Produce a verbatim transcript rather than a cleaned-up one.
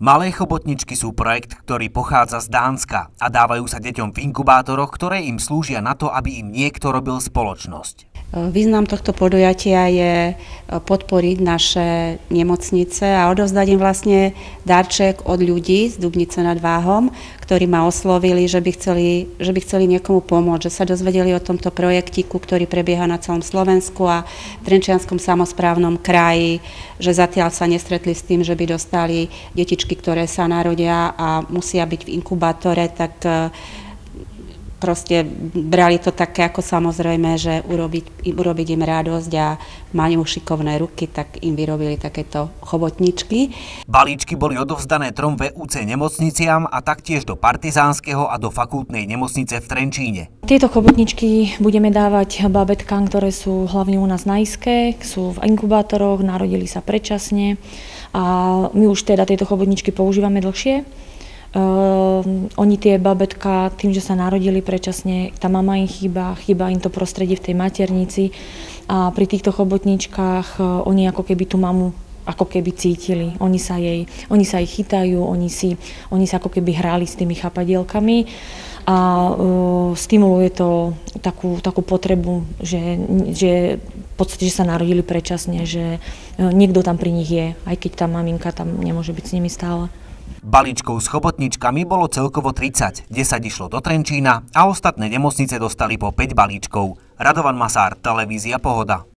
Malé chobotničky sú projekt, ktorý pochádza z Dánska a dávajú sa deťom v inkubátoroch, ktoré im slúžia na to, aby im niekto robil spoločnosť. Význam tohto podujatia je podporiť naše nemocnice a odovzdať im vlastne darček od ľudí z Dubnice nad Váhom, ktorí ma oslovili, že by chceli, že by chceli niekomu pomôcť, že sa dozvedeli o tomto projektiku, ktorý prebieha na celom Slovensku a v Trenčianskom samosprávnom kraji, že zatiaľ sa nestretli s tým, že by dostali detičky, ktoré sa narodia a musia byť v inkubátore, tak proste brali to také ako samozrejme, že urobiť, urobiť im radosť a mali mu šikovné ruky, tak im vyrobili takéto chobotničky. Balíčky boli odovzdané trom vé ú cé nemocniciam a taktiež do Partizánskeho a do fakultnej nemocnice v Trenčíne. Tieto chobotničky budeme dávať babetkám, ktoré sú hlavne u nás na Iske, sú v inkubátoroch, narodili sa predčasne a my už teda tieto chobotničky používame dlhšie. Uh, oni tie babetka, tým, že sa narodili predčasne, tá mama im chýba, chýba im to prostredie v tej maternici a pri týchto chobotničkách uh, oni ako keby tú mamu ako keby cítili. Oni sa jej, oni sa jej chytajú, oni, si, oni sa ako keby hrali s tými chapadielkami a uh, stimuluje to takú, takú potrebu, že, že v podstate, že sa narodili predčasne, že uh, niekto tam pri nich je, aj keď tá maminka tam nemôže byť s nimi stále. Balíčkov s chobotničkami bolo celkovo tridsať, desať išlo do Trenčína a ostatné nemocnice dostali po päť balíčkov. Radovan Masár, televízia Pohoda.